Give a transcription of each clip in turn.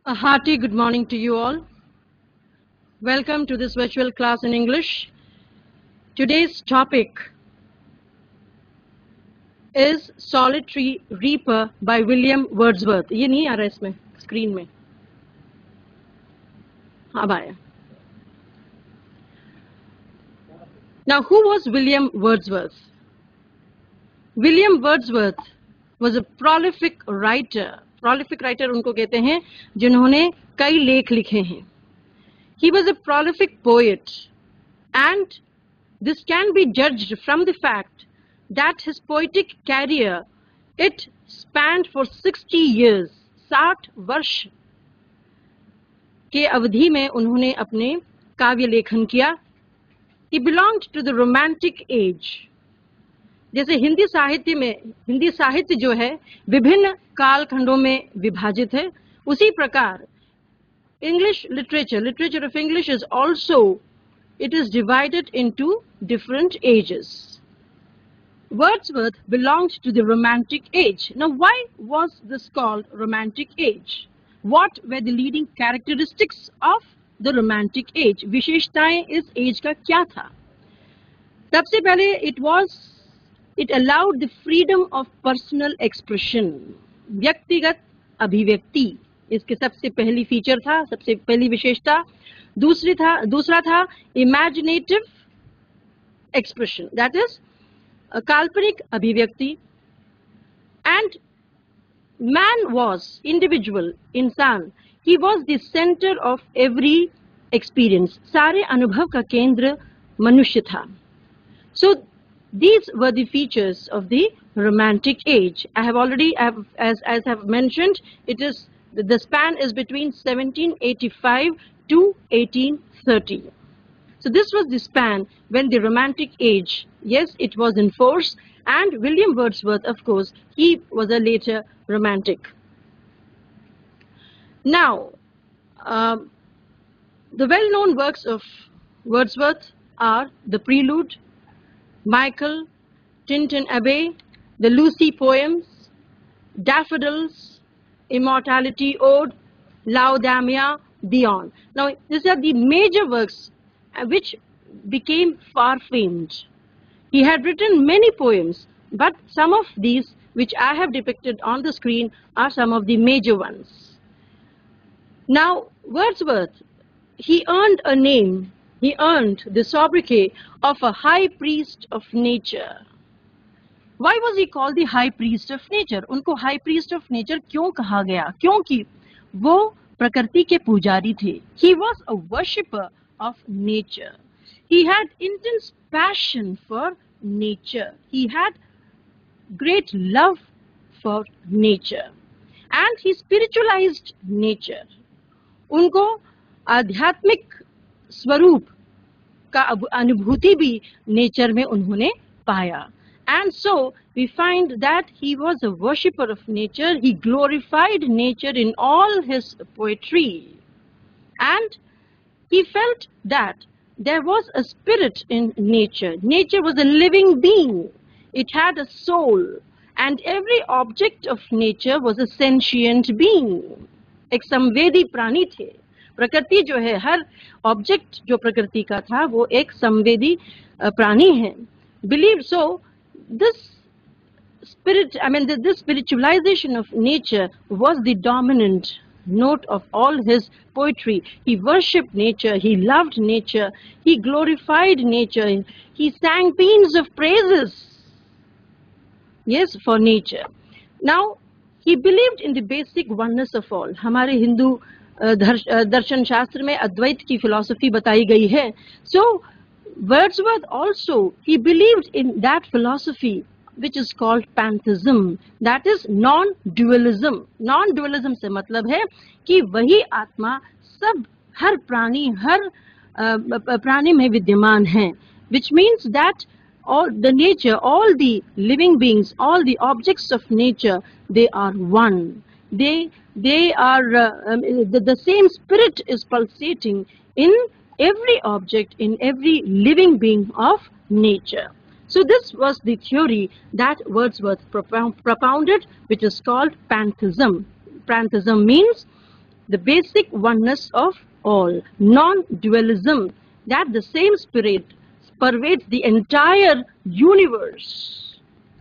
A hearty good morning to you all. Welcome to this virtual class in English. Today's topic is Solitary Reaper by William Wordsworth. ये नहीं आ रहा इसमें screen में. अब आया. Now, who was William Wordsworth? William Wordsworth was a prolific writer. Prolific writer उनको कहते हैं जिन्होंने कई लेख लिखे हैं. He was a prolific poet, and this can be judged from the fact that his poetic career, it spanned for 60 years. 60 वर्ष के अवधि में उन्होंने अपने काव्य लेखन किया. He belonged to the romantic age. जैसे हिंदी साहित्य जो है विभिन्न कालखंडों में विभाजित है, उसी प्रकार English literature of English is also, it is divided into different ages. Wordsworth belonged to the romantic age. Now, why was this called romantic age? What were the leading characteristics of the romantic age? विशेषताएं इस as का क्या था? सबसे पहले it allowed the freedom of personal expression. व्यक्तिगत अभिव्यक्ति इसके सबसे पहली फीचर था, सबसे पहली विशेषता. दूसरा था imaginative expression, that is काल्पनिक अभिव्यक्ति. And man was individual, इंसान, he was the center of every experience. सारे अनुभव का केंद्र मनुष्य था. So these were the features of the romantic age. I have already, as I have mentioned, the span is between 1785 to 1830. So this was the span when the romantic age, yes, it was in force, and William Wordsworth, of course, he was a later romantic. Now, the well-known works of Wordsworth are the Prelude, Michael, Tintin Abbey, the Lucy poems, Daffodils, Immortality Ode, Laodamia, Dion. Now, these are the major works which became far famed. He had written many poems, but some of these which I have depicted on the screen are some of the major ones. Now, Wordsworth, he earned a name. He earned the sobriquet of a high priest of nature. Why was he called the high priest of nature? उनको high priest of nature क्यों कहा गया? क्योंकि वो प्रकृति के पुजारी थे. He was a worshipper of nature. He had intense passion for nature. He had great love for nature. And he spiritualized nature. उनको आध्यात्मिक स्वरूप का अनुभूति भी नेचर में उन्होंने पाया. And so we find that he was a worshipper of nature. He glorified nature in all his poetry. And he felt that there was a spirit in nature. Nature was a living being. It had a soul. And every object of nature was a sentient being. एक संवेदी प्राणी थे. प्रकृति जो है, हर object जो प्रकृति का था वो एक संवेदी प्राणी है. Believe so, this spiritualization of nature was the dominant note of all his poetry. He worshipped nature, he loved nature, he glorified nature, he sang paeans of praises, yes, for nature. Now, he believed in the basic oneness of all. हमारे हिंदू दर्शन शास्त्र में अद्वैत की philosophy बताई गई है. So Wordsworth also, he believed in that philosophy which is called pantheism, that is non-dualism. Non-dualism से मतलब है कि वही आत्मा सब हर प्राणी में विद्यमान है, which means that all the nature, all the living beings, all the objects of nature, they are one. They are the same spirit is pulsating in every object, in every living being of nature. So this was the theory that Wordsworth propounded, which is called pantheism. Pantheism means the basic oneness of all, non-dualism, that the same spirit pervades the entire universe.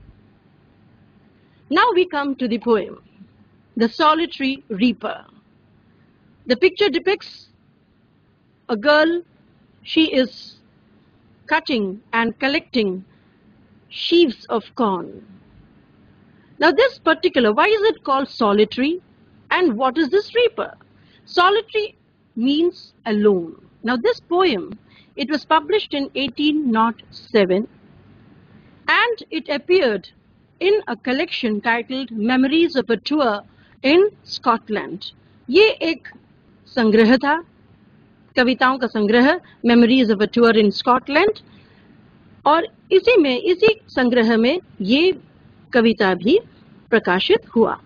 Now we come to the poem, The Solitary Reaper. The picture depicts a girl. She is cutting and collecting sheaves of corn. Now this particular, why is it called solitary? And what is this reaper? Solitary means alone. Now this poem, it was published in 1807 and it appeared in a collection titled Memories of a Tour in Scotland. ये एक संग्रह था, कविताओं का संग्रह, Memories of a Tour in Scotland, और इसी संग्रह में ये कविता भी प्रकाशित हुआ.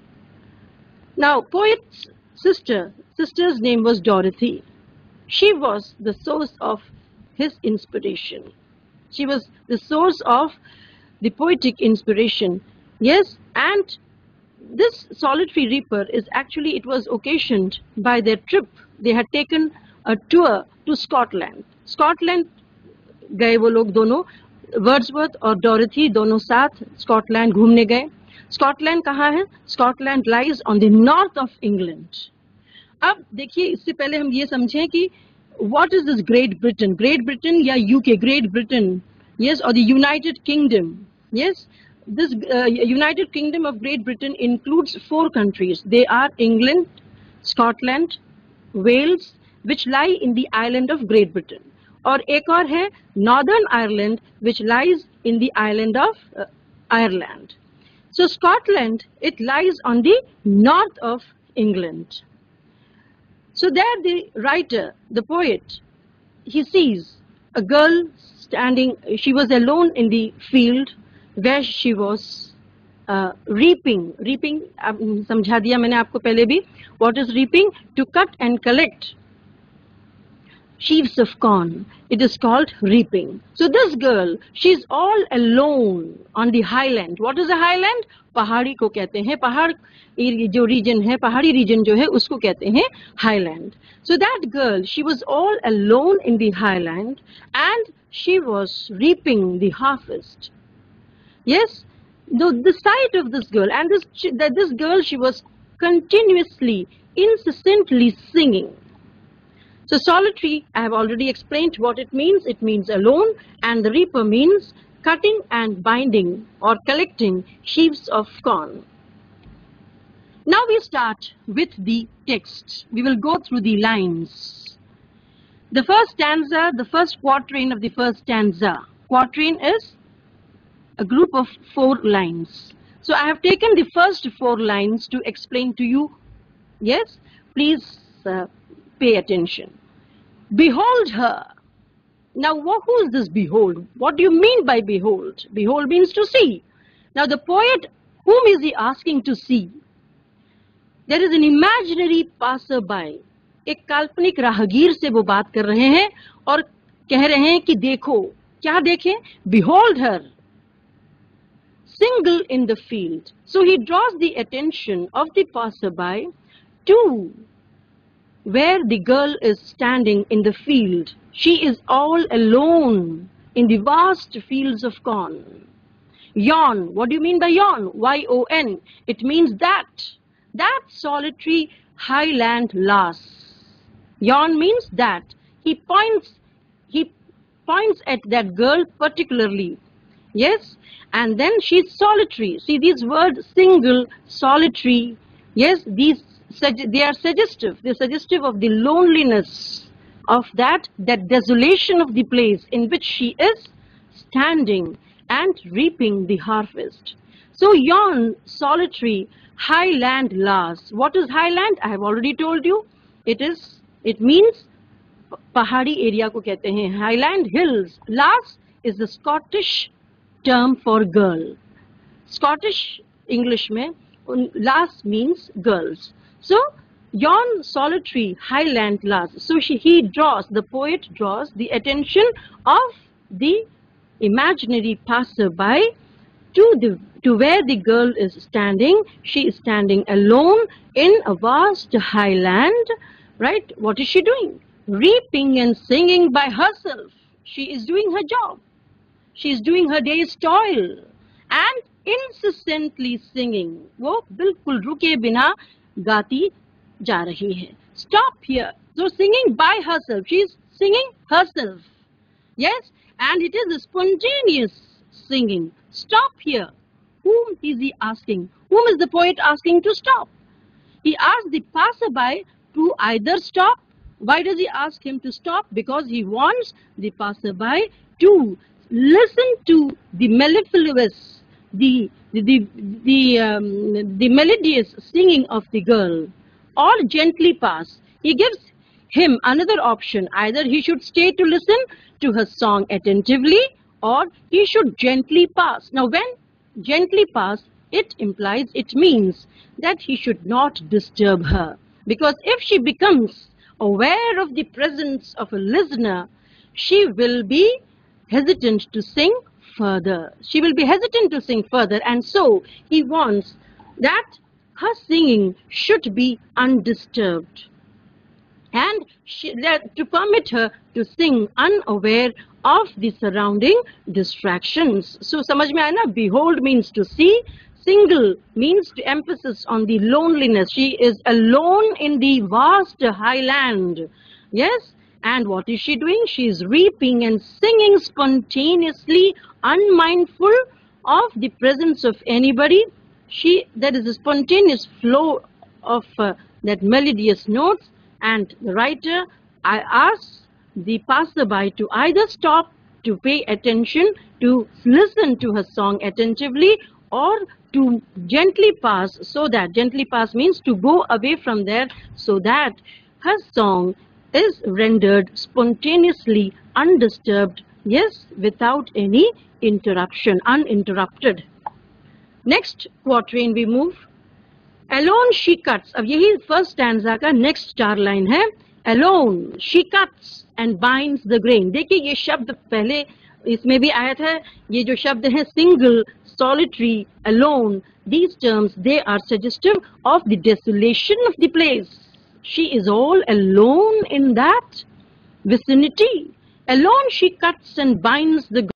Now, poet's sister's name was Dorothy. She was the source of his inspiration. She was the source of the poetic inspiration. Yes, and this solitary reaper is actually, it was occasioned by their trip. They had taken a tour to Scotland. Scotland गए वो लोग दोनों, Wordsworth और डोरथी दोनों साथ Scotland घूमने गए. Scotland कहाँ है? Scotland lies on the north of England. अब देखिए, इससे पहले हम ये समझें कि what is this Great Britain. Great Britain या UK, Great Britain, yes, or the United Kingdom. Yes, this United Kingdom of Great Britain includes 4 countries. They are England, Scotland, Wales, which lie in the island of Great Britain. और एक और है Northern Ireland, which lies in the island of Ireland. So Scotland, it lies on the north of England. So there the writer, the poet, he sees a girl standing. She was alone in the field where she was reaping. Reaping, समझा दिया मैंने आपको पहले भी. What is reaping? To cut and collect sheaves of corn. It is called reaping. So this girl, she's all alone on the highland. What is a highland? पहाड़ी को कहते हैं. पहाड़ जो region है, पहाड़ी region जो है, उसको कहते हैं highland. So that girl, she was all alone in the highland and she was reaping the harvest. Yes, the sight of this girl, and this girl, she was continuously, incessantly singing. So solitary, I have already explained what it means. It means alone, and the reaper means cutting and binding or collecting sheaves of corn. Now we start with the text. We will go through the lines. The first stanza, the first quatrain of the first stanza. Quatrain is a group of 4 lines. So I have taken the first 4 lines to explain to you. Yes, please pay attention. Behold her. Now, who is this behold? What do you mean by behold? Behold means to see. Now, the poet, whom is he asking to see? There is an imaginary passerby. एक काल्पनिक राहगीर से वो बात कर रहे हैं और कह रहे हैं कि देखो, क्या देखें? Behold her. Single in the field. So he draws the attention of the passerby to where the girl is standing in the field. She is all alone in the vast fields of corn. Yon. What do you mean by yon? Y-O-N. It means that solitary highland lass. Yon means that. He points at that girl particularly. Yes, and then she's solitary. See these words, single, solitary. Yes, they are suggestive. They're suggestive of the loneliness of that desolation of the place in which she is standing and reaping the harvest. So yon solitary highland lass. What is highland? I have already told you. It means pahadi area ko kehte hain. Highland hills. Lass is the Scottish term for girl. Scottish English mein lass means girls. So yon solitary highland lass. So the poet draws the attention of the imaginary passerby to where the girl is standing. She is standing alone in a vast highland, right? What is she doing? Reaping and singing by herself. She is doing her job. She is doing her day's toil and incessantly singing. वो बिल्कुल रुके बिना गाती जा रही है. Stop here. So singing by herself. She is singing herself. Yes, and it is a spontaneous singing. Stop here. Whom is he asking? Whom is the poet asking to stop? He asks the passerby to either stop. Why does he ask him to stop? Because he wants the passerby to listen to the mellifluous, the melodious singing of the girl, or gently pass. He gives him another option. Either he should stay to listen to her song attentively, or he should gently pass. Now, when gently pass, it means that he should not disturb her. Because if she becomes aware of the presence of a listener, she will be hesitant to sing further. She will be hesitant to sing further, and so he wants that her singing should be undisturbed, and to permit her to sing unaware of the surrounding distractions. So, samajh mein aaya na? Behold means to see. Single means to emphasis on the loneliness. She is alone in the vast highland. Yes? And what is she doing? She is reaping and singing spontaneously, unmindful of the presence of anybody. There is a spontaneous flow of that melodious notes, and the writer asks the passerby to either stop to pay attention, to listen to her song attentively, or to gently pass, so that gently pass means to go away from there, so that her song is rendered spontaneously undisturbed, yes, without any interruption, uninterrupted. Next quatrain we move. Alone she cuts. अब यही first stanza का next चार line है. Alone she cuts and binds the grain. देखिए ये शब्द पहले इसमें भी आया था. ये जो शब्द है single, solitary, alone, these terms, they are suggestive of the desolation of the place. She is all alone in that vicinity. Alone she cuts and binds the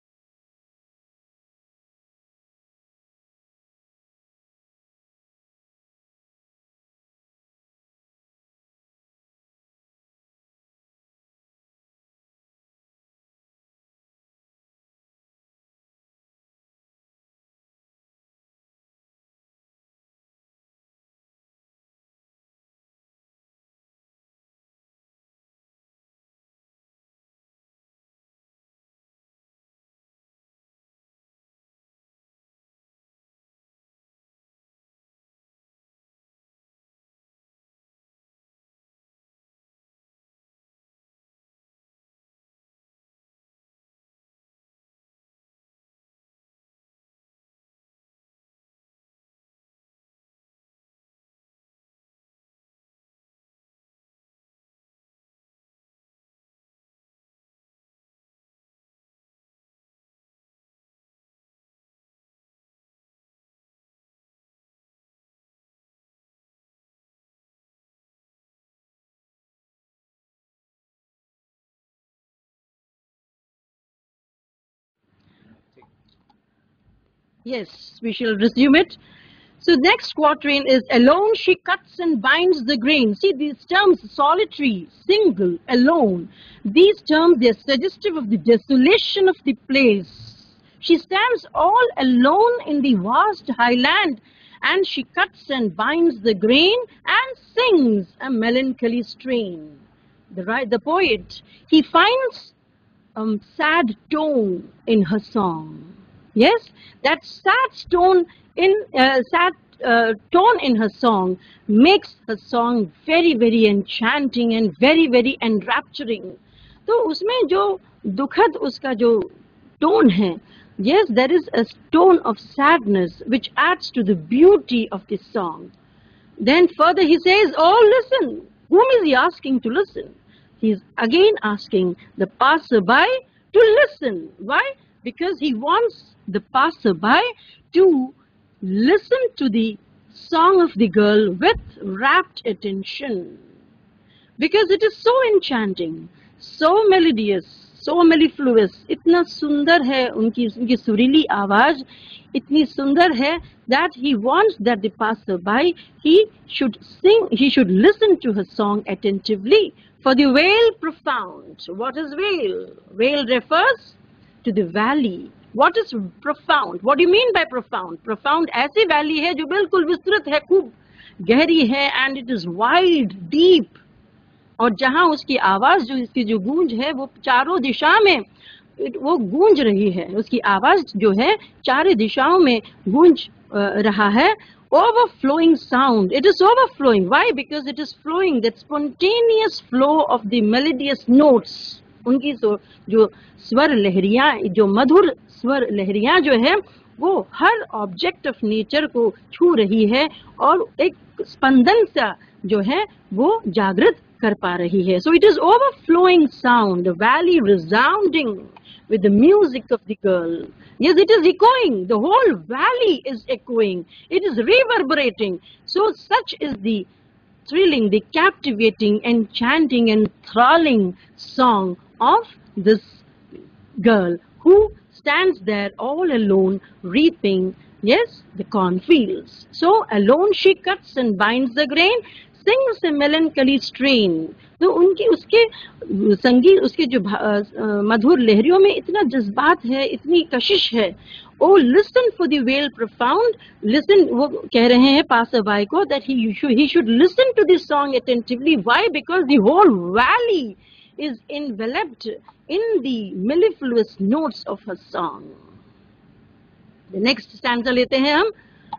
Yes, we shall resume it. So next quatrain is alone she cuts and binds the grain. See these terms, solitary, single, alone. These terms, they are suggestive of the desolation of the place. She stands all alone in the vast highland, and she cuts and binds the grain and sings a melancholy strain. The poet, he finds sad tone in her song. Yes, that sad tone in her song makes her song very, very enchanting and very, very enrapturing. तो उसमें जो दुखद उसका जो tone है, yes, there is a tone of sadness which adds to the beauty of the song. Then further he says, oh, listen. Whom is he asking to listen? He is again asking the passerby to listen. Why? because he wants the passerby to listen to the song of the girl with rapt attention, because it is so enchanting, so melodious, so mellifluous. इतना सुंदर है उनकी सुरीली आवाज, इतनी सुंदर है that he wants that the passerby he should listen to her song attentively. For the vale profound. What is vale? Vale refers to the valley. What is profound? What do you mean by profound? Profound ऐसी valley है जो बिल्कुल विस्तृत है, खूब गहरी है, and it is wide, deep. और जहाँ उसकी आवाज इसकी जो गूंज है वो चारों दिशा में वो गूंज रही है, उसकी आवाज जो है चारों दिशाओं में गूंज रहा है. Overflowing sound. It is overflowing. Why? Because it is flowing, that spontaneous flow of the melodious notes. उनकी जो स्वर लहरियां, जो मधुर स्वर लहरियां जो है वो हर ऑब्जेक्ट ऑफ नेचर को छू रही है और एक स्पंदन सा जो है वो जागृत कर पा रही है. So it is overflowing sound, the valley resounding with the music of the girl. Yes, it is echoing. The whole valley is echoing. It is reverberating. So such is the thrilling, the captivating, enchanting, enthralling song of this girl who stands there all alone reaping, yes, the cornfields. So alone she cuts and binds the grain, sings a melancholy strain. तो उनकी उसके संगीत, उसके जो मधुर लहरियों में इतना जज्बात है, इतनी कशिश है. Oh, listen for the vale profound. Listen, वो कह रहे हैं passerby को that he should listen to this song attentively. Why? Because the whole valley is enveloped in the mellifluous notes of her song. The next stanza लेते हैं हम.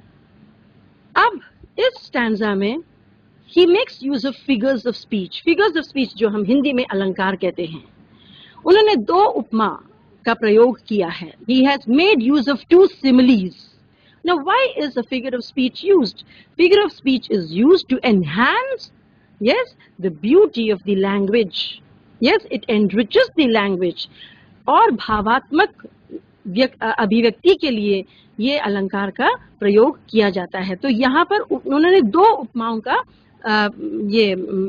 अब इस stanza में he makes use of figures of speech. Figures of speech जो हम हिंदी में अलंकार कहते हैं. उन्होंने दो उपमा का प्रयोग किया है. He has made use of two similes. Now why is a figure of speech used? Figure of speech is used to enhance, yes, the beauty of the language. Yes, it enriches the language. और भावात्मक अभिव्यक्ति के लिए ये अलंकार का प्रयोग किया जाता है. तो यहाँ पर उन्होंने दो उपमाओं का ये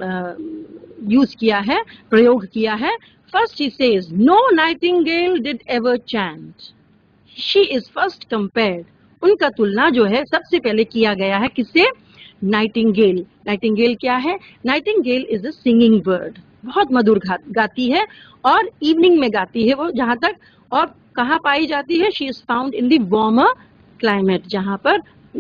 यूज किया है, प्रयोग किया है. First he says, no nightingale did ever chant. She is first compared. उनका तुलना जो है सबसे पहले किया गया है किससे? नाइटिंगेल. नाइटिंगेल क्या है? Nightingale is a singing bird. बहुत मधुर गाती है और इवनिंग में गाती है वो, जहाँ तक. और कहाँ पाई जाती है? She is found in the warmer climate, जहाँ पर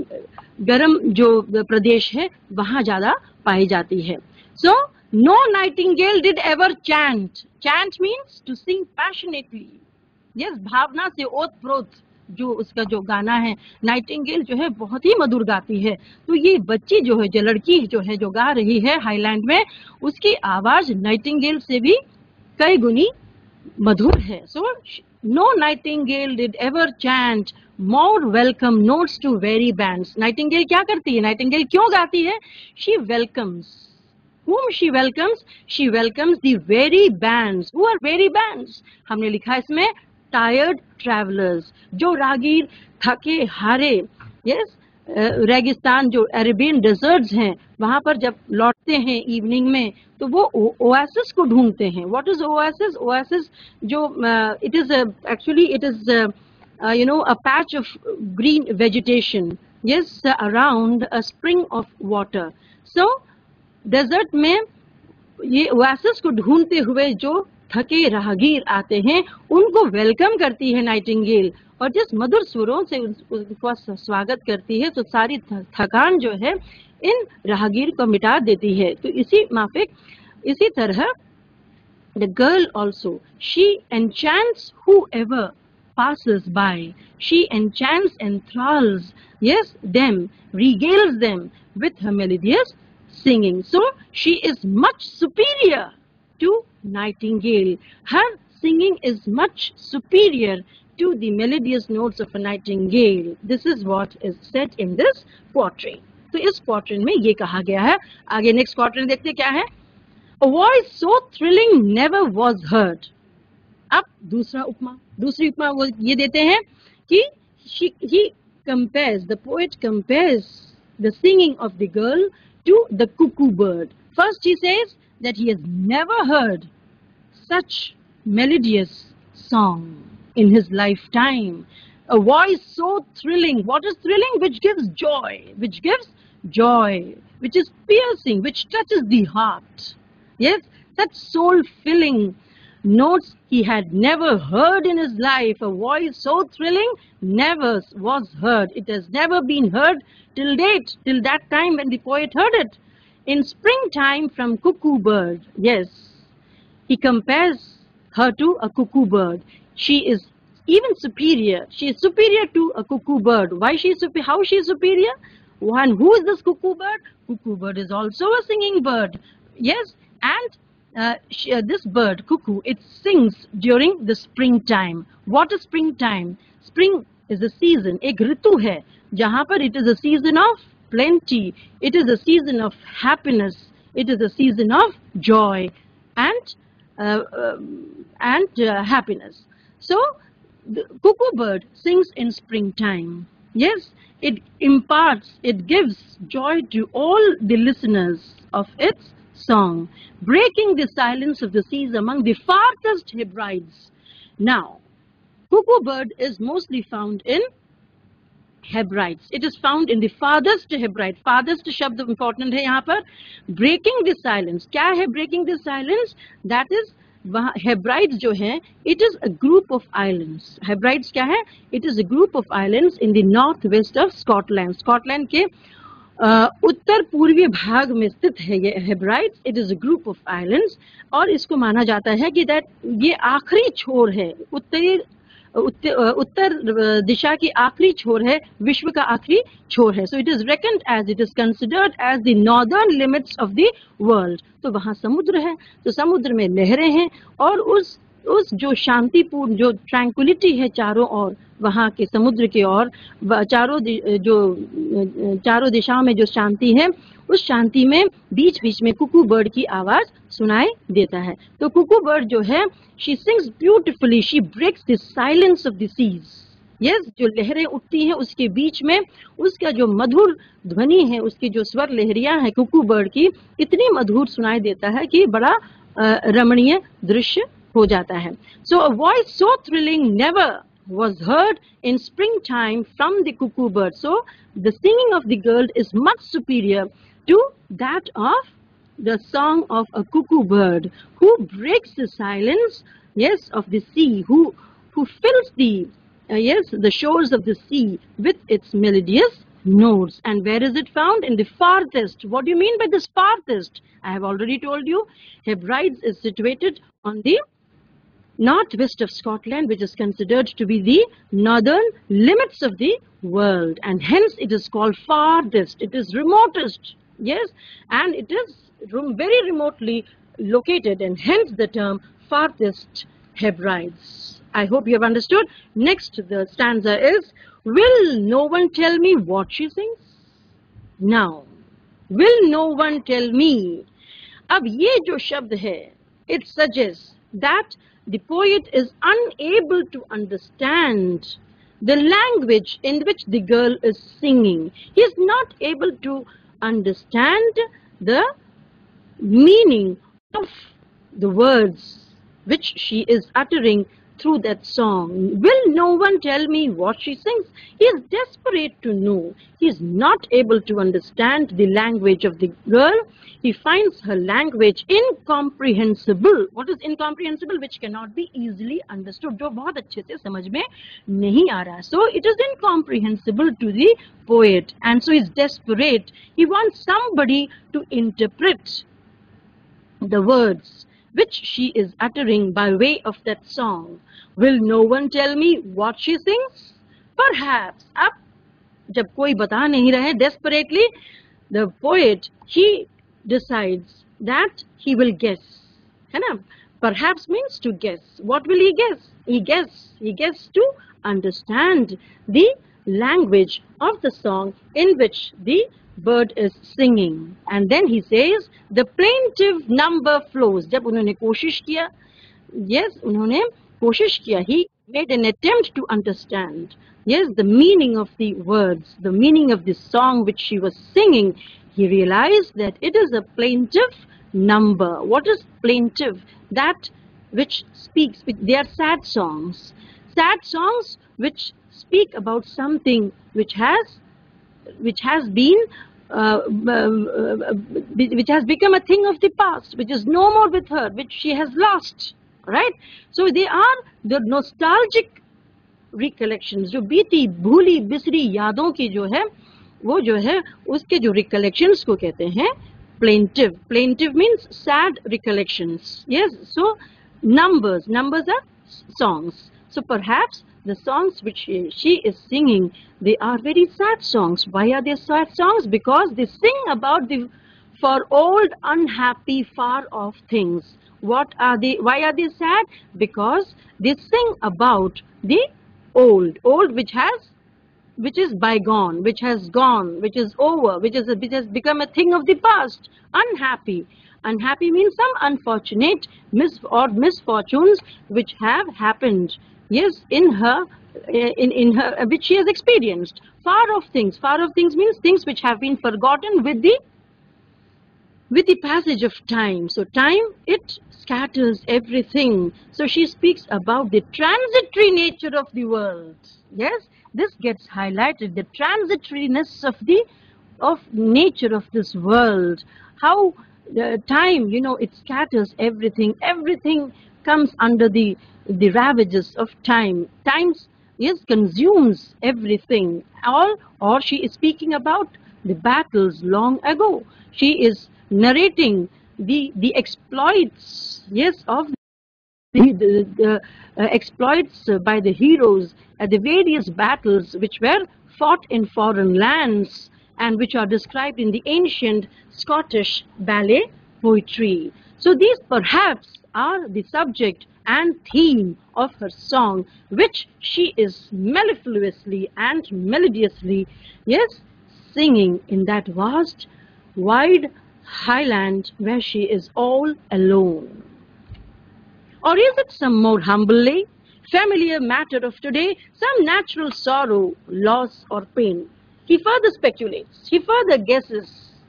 गर्म जो प्रदेश है वहां ज्यादा पाई जाती है. So no nightingale did ever chant. Chant means to sing passionately. Yes, भावना से ओतप्रोत जो उसका जो गाना है. नाइटिंगेल जो है बहुत ही मधुर गाती है. तो ये बच्ची जो है, जो लड़की जो है जो गा रही है हाईलैंड में, उसकी आवाज नाइटिंगेल से भी कई गुनी मधुर है. सो no nightingale did ever chant more welcome notes to weary bands. Nightingale क्या करती है? Nightingale क्यों गाती है? She welcomes. Whom she welcomes? She welcomes the weary bands. Who are weary bands? हमने लिखा इसमें tired travelers, जो रागीर थके हारे, yes, रेगिस्तान जो अरेबियन डेजर्ट्स हैं वहां पर जब लौटते हैं इवनिंग में तो वो ओएसिस को ढूंढते हैं. What is oasis? ओएसिस जो it is actually it is you know a patch of green vegetation, yes, around a spring of water. So desert में ये ओएसिस को ढूंढते हुए जो थके राहगीर आते हैं उनको वेलकम करती है नाइटिंगेल, और जिस मधुर स्वरों से उनका स्वागत करती है तो सारी थकान जो है इन राहगीर को मिटा देती है. तो इसी माफिक इसी तरह the girl also, she enchants whoever passes by. She enchants, enthralls, yes, them, regales them with her melodious singing. So she is much superior to nightingale. Her singing is much superior to the melodious notes of a nightingale. This is what is said in this quatrain. तो इस क्वार्टरन में ये कहा गया है. आगे next क्वार्टरन देखते क्या है. A voice so thrilling never was heard. अब दूसरी उपमा वो ये देते हैं कि he compares, the poet compares the singing of the girl to the cuckoo bird. First he says that he has never heard such melodious song in his lifetime. A voice so thrilling. What is thrilling? Which gives joy, which is piercing, which touches the heart. Yes, such soul-filling notes he had never heard in his life. A voice so thrilling never was heard. It has never been heard till date, till that time when the poet heard it. In springtime from cuckoo bird. Yes, he compares her to a cuckoo bird. She is even superior. She is superior to a cuckoo bird. Why she is how she is superior? And who is this cuckoo bird? Cuckoo bird is also a singing bird. Yes, and this bird, cuckoo, it sings during the springtime. What is springtime? Spring is a season, एक ऋतु है, जहाँ पर it is a season of plenty, it is a season of happiness, it is a season of joy and happiness. So the cuckoo bird sings in springtime. Yes, it imparts, it gives joy to all the listeners of its song, breaking the silence of the seas among the farthest Hebrides. Now, cuckoo bird is mostly found in Hebrides. It is found in the farthest Hebride. Farthest शब्द important है यहाँ पर. Breaking the silence. क्या है breaking the silence? That is वहाँ Hebrides जो है, it is a group of islands. Hebrides क्या है? It is a group of islands in the northwest of Scotland. Scotland के उत्तर पूर्वी भाग में स्थित है ये Hebrides. It is a group of islands और इसको माना जाता है कि दैट ये आखिरी छोर है, उत्तर दिशा की आखिरी छोर है, विश्व का आखिरी छोर है. So it is reckoned as, it is considered as the northern limits of the world. तो वहाँ समुद्र है, तो समुद्र में लहरें हैं और उस जो शांतिपूर्ण, जो ट्रैंक्विलिटी है चारों ओर, वहाँ के समुद्र के ओर चारों दिशाओं में जो शांति है, उस शांति में बीच बीच में कुकू बर्ड की आवाज सुनाई देता है. तो कुकू बर्ड जो है, she sings beautifully, she breaks the silence of the seas. Yes, जो लहरें उठती हैं उसके बीच में उसका जो मधुर ध्वनि है, उसकी जो स्वर लहरियां है कुकू बर्ड की, इतनी मधुर सुनाई देता है कि बड़ा रमणीय दृश्य हो जाता है. So a voice so thrilling never was heard in springtime from the cuckoo bird. So the singing of the girl is much superior to that of the song of a cuckoo bird, who breaks the silence, yes, of the sea, who fills the shores of the sea with its melodious notes. And where is it found? In the farthest. What do you mean by this farthest? I have already told you, Hebrides is situated on the northwest of Scotland, which is considered to be the northern limits of the world, and hence it is called farthest. It is remotest, yes, and it is very remotely located, and hence the term farthest Hebrides. I hope you have understood. Next, the stanza is, will no one tell me what she sings? Now, will no one tell me? अब ये जो शब्द है, it suggests that the poet is unable to understand the language in which the girl is singing. He is not able to understand the meaning of the words which she is uttering through that song. Will no one tell me what she sings? He is desperate to know. He is not able to understand the language of the girl. He finds her language incomprehensible. What is incomprehensible? Which cannot be easily understood. जो बहुत अच्छे से समझ में नहीं आ रहा. So it is incomprehensible to the poet, and so he is desperate. He wants somebody to interpret the words which she is uttering by way of that song. Will no one tell me what she sings? Perhaps. अब जब कोई बता नहीं रहे, desperately, the poet, he decides that he will guess. है ना? Perhaps means to guess. What will he guess? He guess to understand the language of the song in which the bird is singing. And then he says, the plaintive number flows. जब उन्होंने कोशिश किया, yes, उन्होंने कोशिश किया, he made an attempt to understand, yes, the meaning of the words, the meaning of the song which she was singing. He realized that it is a plaintive number. What is plaintive? That which speaks, they are sad songs which speak about something which has been which has become a thing of the past, which is no more with her, which she has lost, right? So they are the nostalgic recollections, जो बीती भूली बिसरी यादों की जो है वो जो है उसके जो recollections को कहते हैं plaintive. Plaintive means sad recollections. Yes, so numbers are songs. So perhaps the songs which she is singing, they are very sad songs. Why are they sad songs? Because they sing about the for old, unhappy, far off things. What are they? Why are they sad? Because they sing about the old which is bygone, which has gone, which is over, which has become a thing of the past. Unhappy. Unhappy means some unfortunate misfortunes which have happened. Yes, in her, which she has experienced. Far off things. Far off things means things which have been forgotten with the passage of time. So time, it scatters everything. So she speaks about the transitory nature of the world. Yes, this gets highlighted, the transitoriness of nature of this world. How time, it scatters everything. Everything comes under the ravages of time. Time, yes, consumes everything. Or she is speaking about the battles long ago. She is narrating the exploits, yes, of the exploits by the heroes at the various battles which were fought in foreign lands and which are described in the ancient Scottish ballet poetry. So these perhaps are the subject and theme of her song, which she is mellifluously and melodiously, yes, singing in that vast, wide highland where she is all alone. Or is it some more humbly familiar matter of today, some natural sorrow, loss or pain? He further speculates, he further guesses.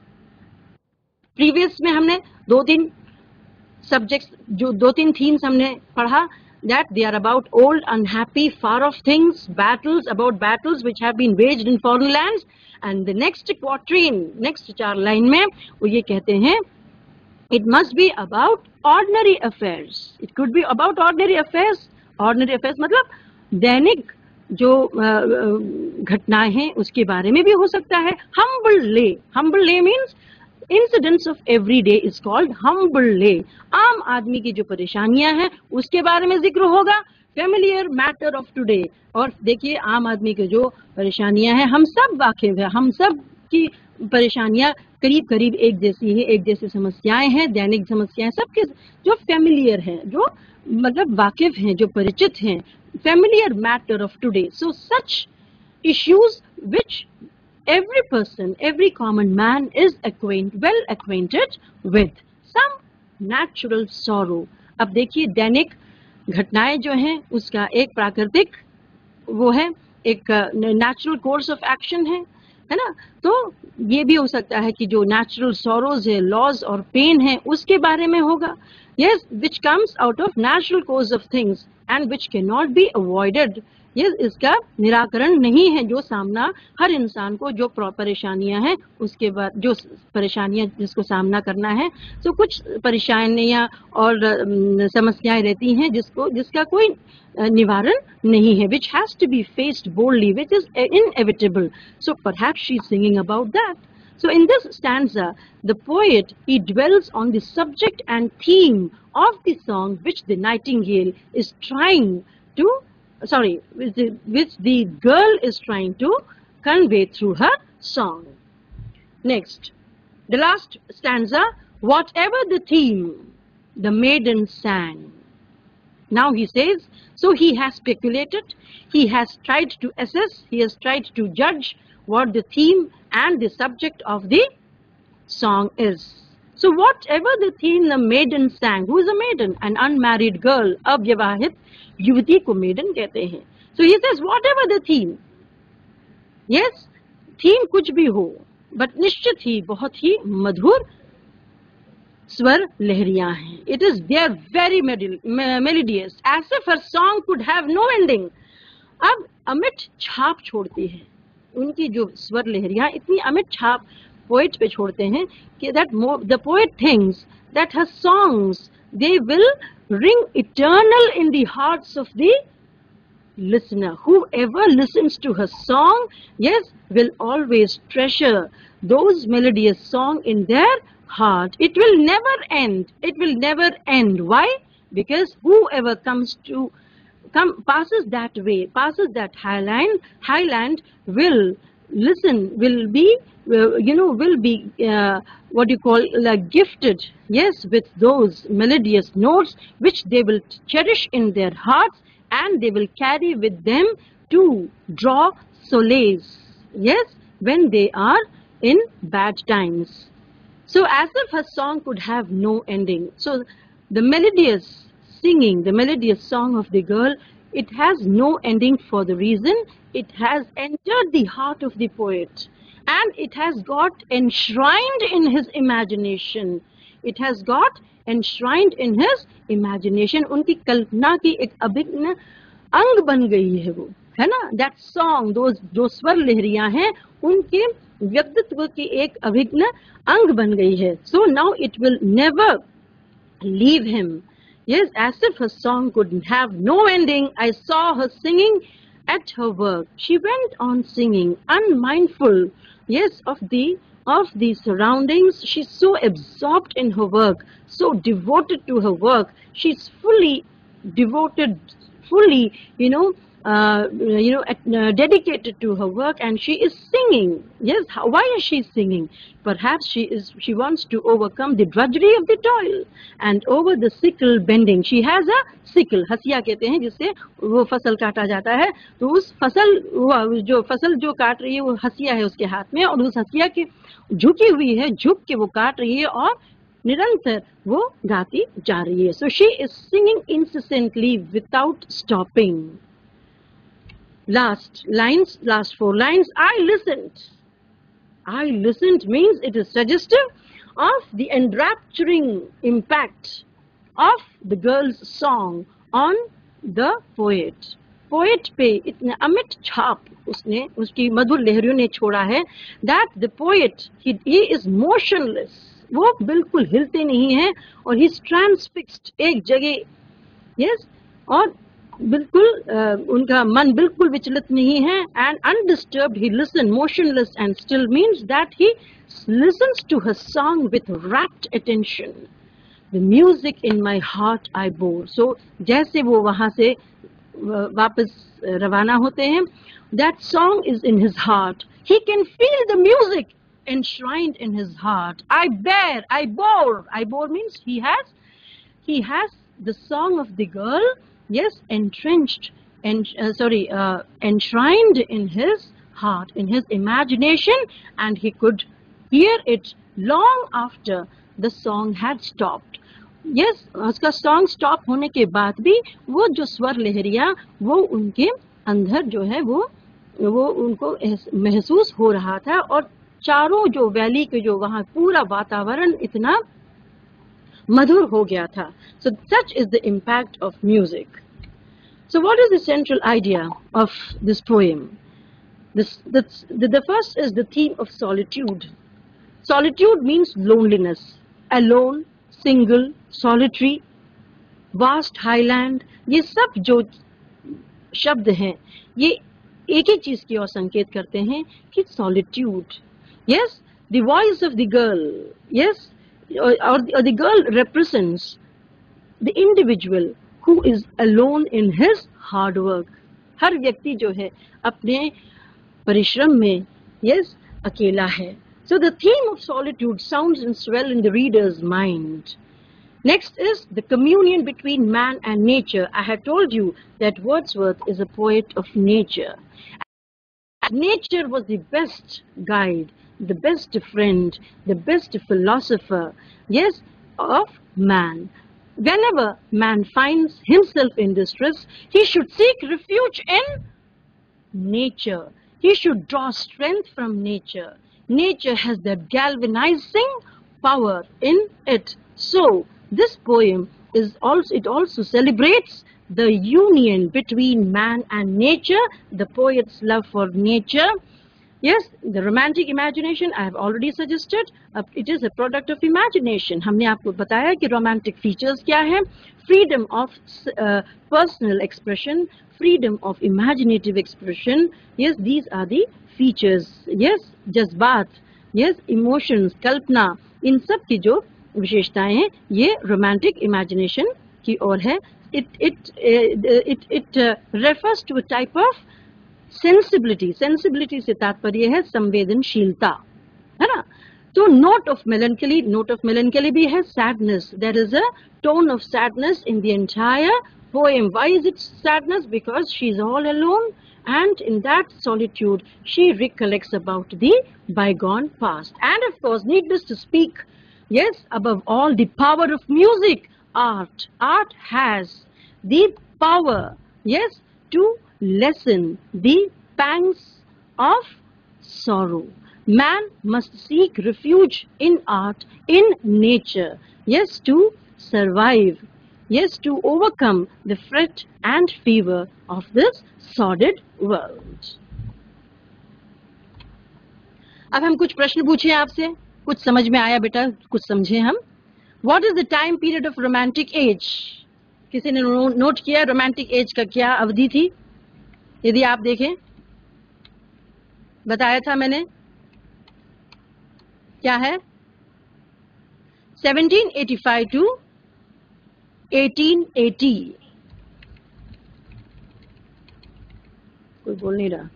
Previous में हमने दो-तीन subjects, जो दो-तीन themes हमने पढ़ा, that they are about old, unhappy, far off things, about battles which have been waged in foreign lands. And the next quatrain, next 4 line में वो ये कहते हैं, it must be about ordinary affairs. It could be about ordinary affairs. Ordinary affairs मतलब दैनिक जो घटनाएं हैं उसके बारे में भी हो सकता है. Humble lay means incidents of every day is called humble lay. आम आदमी की जो परेशानियां हैं उसके बारे में जिक्र होगा. Familiar matter of today. और देखिए आम आदमी की जो परेशानियां हैं हम सब वाकिफ हैं, हम सब की परेशानियां करीब करीब एक जैसी है, एक जैसी समस्याएं हैं, दैनिक समस्याएं सबके जो फेमिलियर हैं, जो मतलब वाकिफ हैं, जो परिचित हैं. Familiar matter of today. So such issues which every person, every common man is well acquainted with. Some natural sorrow. अब देखिए दैनिक घटनाएं जो हैं उसका एक प्राकृतिक वो है, एक नेचुरल कोर्स ऑफ एक्शन है ना. तो ये भी हो सकता है कि जो नेचुरल सॉरोज है, लॉज और पेन है उसके बारे में होगा. Yes, which comes out of natural course of things and which cannot be avoided. Yes, इसका निराकरण नहीं है, जो सामना हर इंसान को जो परेशानियां हैं उसके बाद जो परेशानियां जिसको सामना करना है, तो कुछ परेशानियां और समस्याएं रहती हैं जिसका कोई निवारण नहीं है, which has to be faced boldly, which is inevitable. So perhaps she's singing about that. So in this stanza, the poet, he dwells on the subject and theme of the song which the nightingale is trying to, which the girl is trying to convey through her song. Next, the last stanza, whatever the theme, the maiden sang. Now he says, so he has speculated, he has tried to assess, he has tried to judge what the theme and the subject of the song is. So whatever the theme the maiden sang, who is a maiden? An unmarried girl, अविवाहित युवती को maiden कहते हैं. So he says whatever the theme, yes, theme कुछ भी हो, but निश्चित ही बहुत ही मधुर स्वर लहरियां हैं. It is they are very melodious, as if her song could have no ending. अब अमिट छाप छोड़ती है, उनकी जो स्वर लहरियां इतनी अमिट छाप पोएट पे छोड़ते हैं कि that the poet thinks that her songs they will ring eternal in the hearts of the listener. Whoever listens to her song, yes, will always treasure those melodious songs in their heart. It will never end. It will never end. Why? Because whoever passes that way, passes that highland will listen, will be, will be what you call gifted, yes, with those melodious notes which they will cherish in their hearts, and they will carry with them to draw solace, yes, when they are in bad times. So as if her song could have no ending. So the melodious singing, the melodious song of the girl, it has no ending for the reason it has entered the heart of the poet, and it has got enshrined in his imagination. It has got enshrined in his imagination. उनकी कल्पना की एक अभिन्न अंग बन गई है वो, है ना? That song, those जो स्वर लहरियां हैं, उनके व्यक्तित्व की एक अभिन्न अंग बन गई है. So now it will never leave him. Yes, as if her song could have no ending. I saw her singing at her work. She went on singing, unmindful, yes, of the surroundings. She's so absorbed in her work, so devoted to her work. She's fully devoted, fully, dedicated to her work, and she is singing. Yes, why is she singing? Perhaps she wants to overcome the drudgery of the toil and over the sickle bending. She has a sickle, हसिया कहते हैं, जिससे वो फसल काटा जाता है. तो उस फसल जो काट रही है वो हसिया है उसके हाथ में, और उस हसिया की झुकी हुई है, झुक के वो काट रही है और निरंतर वो गाती जा रही है. So she is singing incessantly without stopping. Last four lines. I listened means it is suggestive of the enrapturing impact of the girl's song on the poet. Poet पे इतने अमिट छाप उसने, उसकी मधुर लहरियों ने छोड़ा है, that the poet he is motionless. वो बिल्कुल हिलते नहीं हैं, और he is transfixed एक जगह, yes, और बिल्कुल उनका मन बिल्कुल विचलित नहीं है. And undisturbed he listened, motionless and still means that he listens to her song with rapt attention. The music in my heart I bore. So जैसे वो वहाँ से वापस रवाना होते हैं, that song is in his heart. He can feel the music enshrined in his heart. I bore means he has the song of the girl, yes, enshrined in his heart, in his imagination, and he could hear it long after the song had stopped. Yes, उसका song stop होने के बाद भी वो जो स्वर लहरियां वो उनके अंदर जो है वो उनको महसूस हो रहा था, और चारों जो वैली के जो वहाँ पूरा वातावरण इतना मधुर हो गया था. So such is the impact of music. So what is the central idea of this poem? The first is the theme of solitude. Solitude means loneliness. Alone, single, solitary, vast highland. ये सब जो शब्द हैं ये एक ही चीज की ओर संकेत करते हैं कि solitude. Yes, the voice of the girl. Yes, or the girl represents the individual who is alone in his hard work. हर व्यक्ति जो है अपने परिश्रम में, yes, अकेला है. So the theme of solitude sounds and swell in the reader's mind. Next is the communion between man and nature. I had told you that Wordsworth is a poet of nature. Nature was the best guide, the best friend, the best philosopher, yes, of man. Whenever man finds himself in distress, he should seek refuge in nature. He should draw strength from nature. Nature has that galvanizing power in it. So this poem also celebrates the union between man and nature, the poet's love for nature. Yes, the romantic imagination I have already suggested. It is a product of imagination. हमने आपको बताया कि romantic features क्या हैं? Freedom of personal expression, freedom of imaginative expression. Yes, these are the features. Yes, जज्बात, yes, emotions, कल्पना, इन सब की जो विशेषताएं हैं, ये romantic imagination की ओर है. It refers to a type of sensibility. Sensibility से तात्पर्य है संवेदनशीलता, है ना. तो नोट ऑफ मेलनकली भी है. Sadness, there is a tone of sadness in the entire poem. Why is it sadness? Because she is all alone, and in that solitude she recollects about the bygone past. And of course, needless to speak, yes, above all, the power of music. Art has the power, yes, to lessen the pangs of sorrow. Man must seek refuge in art, in nature, yes, to survive, yes, to overcome the fret and fever of this sordid world. अब हम कुछ प्रश्न पूछे आपसे. कुछ समझ में आया बेटा? कुछ समझे हम. What is the time period of romantic age? किसी ने नोट किया रोमांटिक एज का क्या अवधि थी? यदि आप देखें, बताया था मैंने, क्या है? 1785 to 1880. कोई बोल नहीं रहा.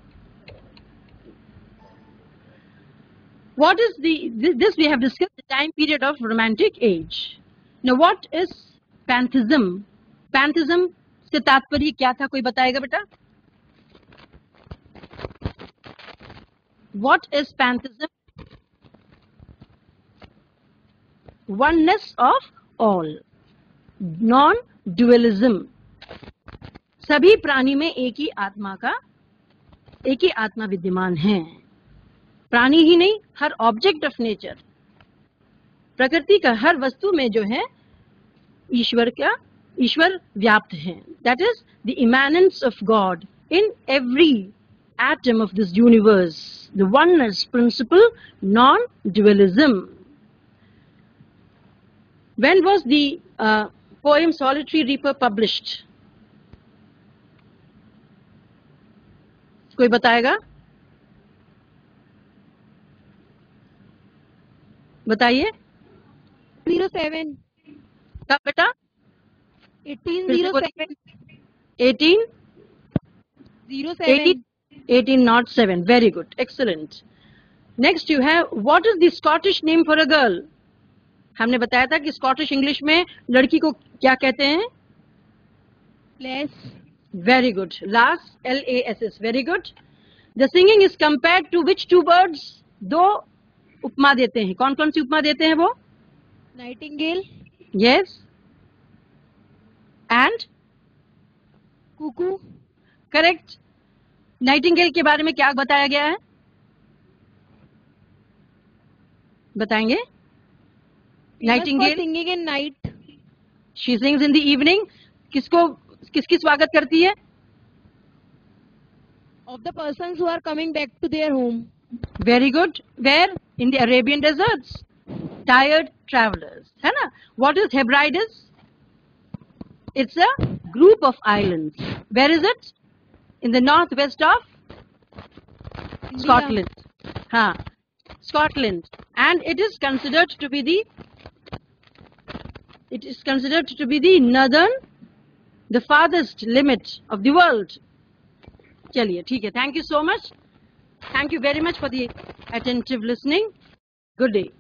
What is this we have discussed the time period of romantic age. Now what is pantheism? Pantheism से तात्पर्य क्या था? कोई बताएगा बेटा? What is pantheism? Oneness of all, non-dualism. सभी प्राणी में एक ही आत्मा विद्यमान है. प्राणी ही नहीं, हर ऑब्जेक्ट ऑफ नेचर, प्रकृति का हर वस्तु में जो है ईश्वर व्याप्त है. That is the immanence of God in every atom of this universe, the oneness principle, non-dualism. When was the poem Solitary Reaper published? कोई बताएगा? बताइए. 1807. कब बेटा? 1807. 1807. Very good. Excellent. Next you have, what is the Scottish name for a girl? हमने बताया था कि Scottish English में लड़की को क्या कहते हैं? Lass. Very good. Lass, Lass. Very good. The singing is compared to which two birds? दो उपमा देते हैं. कौन कौन सी उपमा देते हैं वो? Nightingale. Yes. And? Cuckoo. Correct. Nightingale के बारे में क्या बताया गया है? बताएंगे? Nightingale singing in night. She sings in the evening. किसकी स्वागत करती है? Of the persons who are coming back to their home. Very good. Where? In the Arabian deserts. Tired travellers, है ना. What is Hebrides? It's a group of islands. Where is it? In the northwest of India. Scotland. Scotland. And it is considered to be the northern, the farthest limit of the world. चलिए, ठीक है. Thank you so much. Thank you very much for the attentive listening. Good day.